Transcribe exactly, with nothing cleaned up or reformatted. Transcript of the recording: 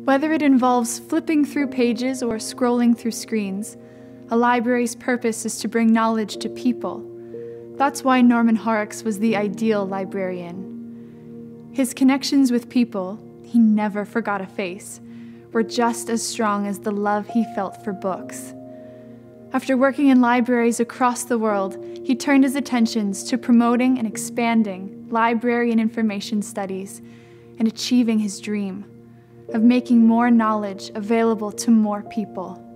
Whether it involves flipping through pages or scrolling through screens, a library's purpose is to bring knowledge to people. That's why Norman Horrocks was the ideal librarian. His connections with people, he never forgot a face, were just as strong as the love he felt for books. After working in libraries across the world, he turned his attentions to promoting and expanding library and information studies and achieving his dream of making more knowledge available to more people.